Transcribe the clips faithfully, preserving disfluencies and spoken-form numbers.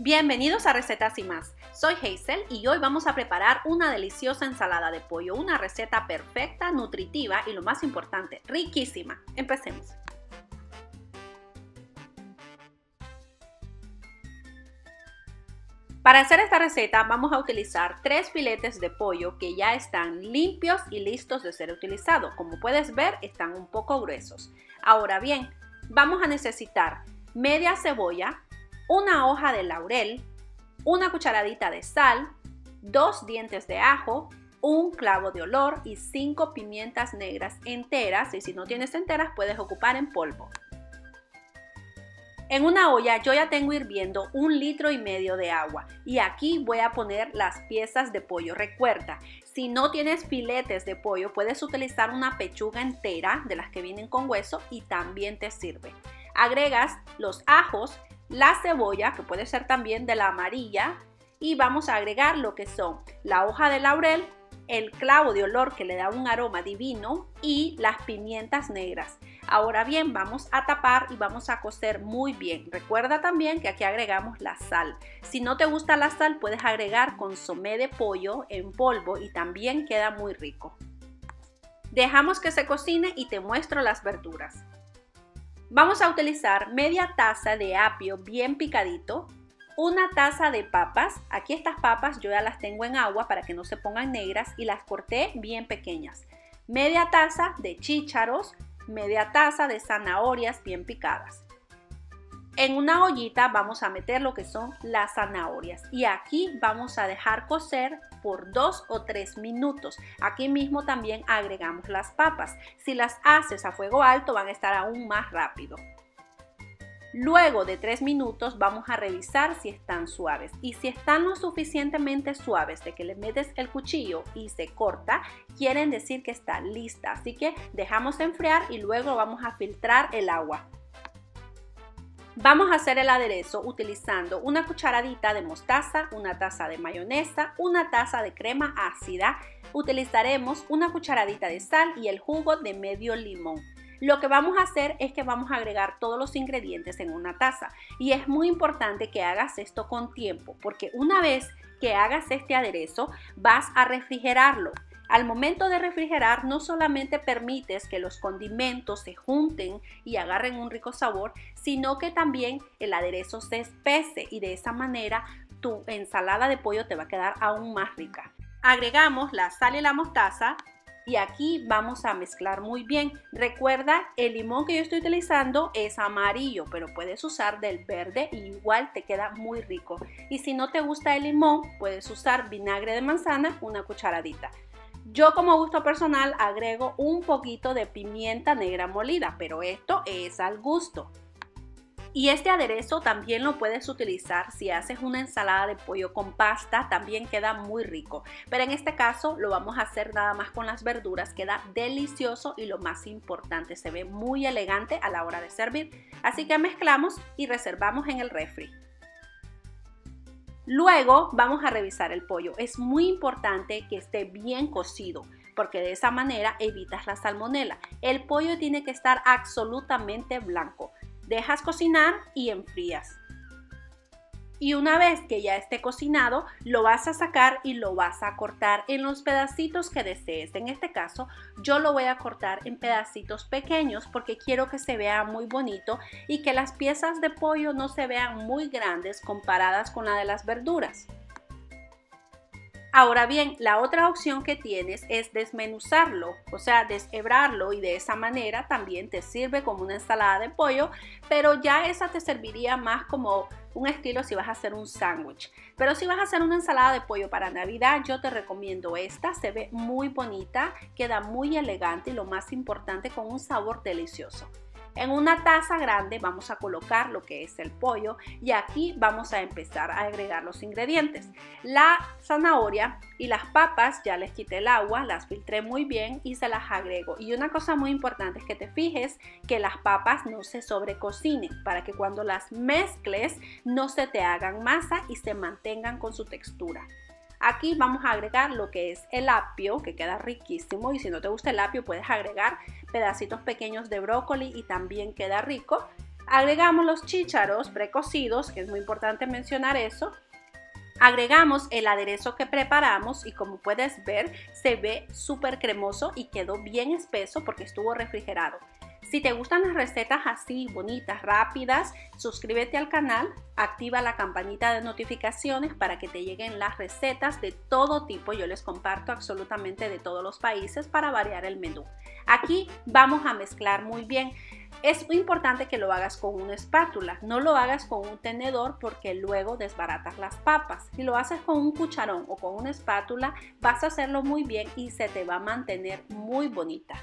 Bienvenidos a Recetas y Más. Soy Hazel y hoy vamos a preparar una deliciosa ensalada de pollo, una receta perfecta, nutritiva y lo más importante, riquísima. Empecemos. Para hacer esta receta vamos a utilizar tres filetes de pollo que ya están limpios y listos de ser utilizados. Como puedes ver, están un poco gruesos. Ahora bien, vamos a necesitar media cebolla, una hoja de laurel, una cucharadita de sal, dos dientes de ajo, un clavo de olor y cinco pimientas negras enteras, y si no tienes enteras puedes ocupar en polvo. En una olla yo ya tengo hirviendo un litro y medio de agua y aquí voy a poner las piezas de pollo. Recuerda, si no tienes filetes de pollo puedes utilizar una pechuga entera de las que vienen con hueso y también te sirve. Agregas los ajos, la cebolla, que puede ser también de la amarilla, y vamos a agregar lo que son la hoja de laurel, el clavo de olor que le da un aroma divino y las pimientas negras. Ahora bien, vamos a tapar y vamos a cocer muy bien. Recuerda también que aquí agregamos la sal. Si no te gusta la sal, puedes agregar consomé de pollo en polvo y también queda muy rico. Dejamos que se cocine y te muestro las verduras. Vamos a utilizar media taza de apio bien picadito, una taza de papas. Aquí estas papas yo ya las tengo en agua para que no se pongan negras y las corté bien pequeñas. Media taza de chícharos, media taza de zanahorias bien picadas. En una ollita vamos a meter lo que son las zanahorias y aquí vamos a dejar cocer por dos o tres minutos. Aquí mismo también agregamos las papas. Si las haces a fuego alto van a estar aún más rápido. Luego de tres minutos vamos a revisar si están suaves y si están lo suficientemente suaves de que le metes el cuchillo y se corta, quieren decir que está lista. Así que dejamos enfriar y luego vamos a filtrar el agua. Vamos a hacer el aderezo utilizando una cucharadita de mostaza, una taza de mayonesa, una taza de crema ácida. Utilizaremos una cucharadita de sal y el jugo de medio limón. Lo que vamos a hacer es que vamos a agregar todos los ingredientes en una taza y es muy importante que hagas esto con tiempo porque una vez que hagas este aderezo vas a refrigerarlo. Al momento de refrigerar no solamente permites que los condimentos se junten y agarren un rico sabor, sino que también el aderezo se espese y de esa manera tu ensalada de pollo te va a quedar aún más rica. Agregamos la sal y la mostaza y aquí vamos a mezclar muy bien. Recuerda, el limón que yo estoy utilizando es amarillo, pero puedes usar del verde y igual te queda muy rico. Y si no te gusta el limón, puedes usar vinagre de manzana, una cucharadita. Yo como gusto personal agrego un poquito de pimienta negra molida, pero esto es al gusto. Y este aderezo también lo puedes utilizar si haces una ensalada de pollo con pasta, también queda muy rico. Pero en este caso lo vamos a hacer nada más con las verduras, queda delicioso y lo más importante, se ve muy elegante a la hora de servir. Así que mezclamos y reservamos en el refri. Luego vamos a revisar el pollo. Es muy importante que esté bien cocido porque de esa manera evitas la salmonela. El pollo tiene que estar absolutamente blanco. Dejas cocinar y enfrías. Y una vez que ya esté cocinado, lo vas a sacar y lo vas a cortar en los pedacitos que desees. En este caso, yo lo voy a cortar en pedacitos pequeños porque quiero que se vea muy bonito y que las piezas de pollo no se vean muy grandes comparadas con la de las verduras. Ahora bien, la otra opción que tienes es desmenuzarlo, o sea, deshebrarlo y de esa manera también te sirve como una ensalada de pollo, pero ya esa te serviría más como un estilo si vas a hacer un sándwich. Pero si vas a hacer una ensalada de pollo para Navidad, yo te recomiendo esta, se ve muy bonita, queda muy elegante y lo más importante con un sabor delicioso. En una taza grande vamos a colocar lo que es el pollo y aquí vamos a empezar a agregar los ingredientes. La zanahoria y las papas ya les quité el agua, las filtré muy bien y se las agrego. Y una cosa muy importante es que te fijes que las papas no se sobrecocinen para que cuando las mezcles no se te hagan masa y se mantengan con su textura. Aquí vamos a agregar lo que es el apio, que queda riquísimo, y si no te gusta el apio puedes agregar pedacitos pequeños de brócoli y también queda rico. Agregamos los chícharos precocidos, que es muy importante mencionar eso. Agregamos el aderezo que preparamos y como puedes ver se ve súper cremoso y quedó bien espeso porque estuvo refrigerado. Si te gustan las recetas así, bonitas, rápidas, suscríbete al canal, activa la campanita de notificaciones para que te lleguen las recetas de todo tipo. Yo les comparto absolutamente de todos los países para variar el menú. Aquí vamos a mezclar muy bien. Es muy importante que lo hagas con una espátula, no lo hagas con un tenedor porque luego desbaratas las papas. Si lo haces con un cucharón o con una espátula, vas a hacerlo muy bien y se te va a mantener muy bonita.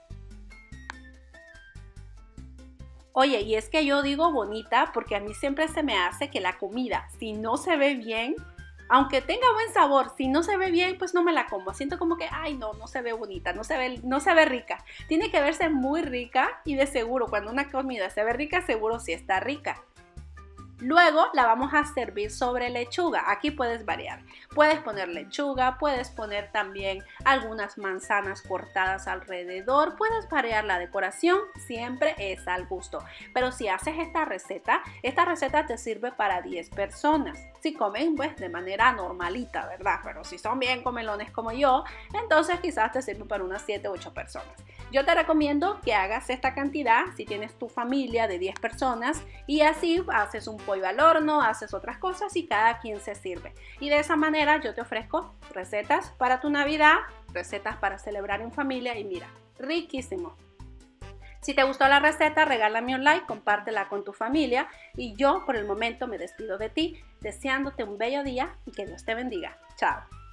Oye, y es que yo digo bonita porque a mí siempre se me hace que la comida, si no se ve bien, aunque tenga buen sabor, si no se ve bien, pues no me la como. Siento como que, ay no, no se ve bonita, no se ve, no se ve rica. Tiene que verse muy rica y de seguro, cuando una comida se ve rica, seguro sí está rica. Luego la vamos a servir sobre lechuga. Aquí puedes variar. Puedes poner lechuga, puedes poner también algunas manzanas cortadas alrededor. Puedes variar la decoración, siempre es al gusto. Pero si haces esta receta, esta receta te sirve para diez personas. Si comen pues de manera normalita, ¿verdad? Pero si son bien comelones como yo, entonces quizás te sirve para unas siete u ocho personas. Yo te recomiendo que hagas esta cantidad si tienes tu familia de diez personas y así haces un pollo al horno, haces otras cosas y cada quien se sirve. Y de esa manera yo te ofrezco recetas para tu Navidad, recetas para celebrar en familia y mira, riquísimo. Si te gustó la receta, regálame un like, compártela con tu familia y yo por el momento me despido de ti, deseándote un bello día y que Dios te bendiga. Chao.